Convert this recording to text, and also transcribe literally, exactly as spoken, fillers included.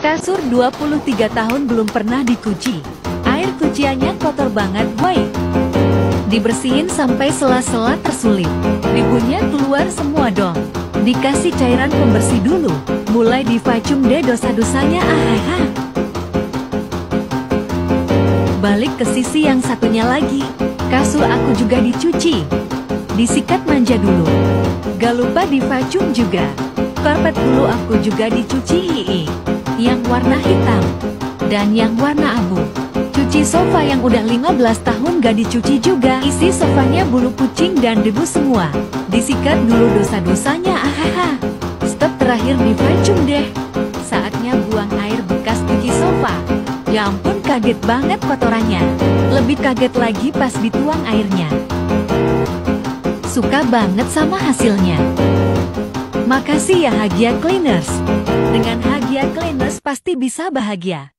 Kasur dua puluh tiga tahun belum pernah dicuci. Air cuciannya kotor banget, boy. Dibersihin sampai sela-sela tersulip. Debunya keluar semua dong. Dikasih cairan pembersih dulu. Mulai divacum deh dosa-dosanya, ahaha. Balik ke sisi yang satunya lagi. Kasur aku juga dicuci. Disikat manja dulu. Gak lupa divacum juga. Karpet dulu aku juga dicuci. Yang warna hitam dan yang warna abu. Cuci sofa yang udah lima belas tahun gak dicuci juga. Isi sofanya bulu kucing dan debu semua. Disikat dulu dosa-dosanya, ahaha. Step terakhir divacum deh. Saatnya buang air bekas cuci sofa. Ya ampun, kaget banget kotorannya. Lebih kaget lagi pas dituang airnya. Suka banget sama hasilnya. Makasih ya Hagia Cleaners. Dengan Hagia Cleaners pasti bisa bahagia.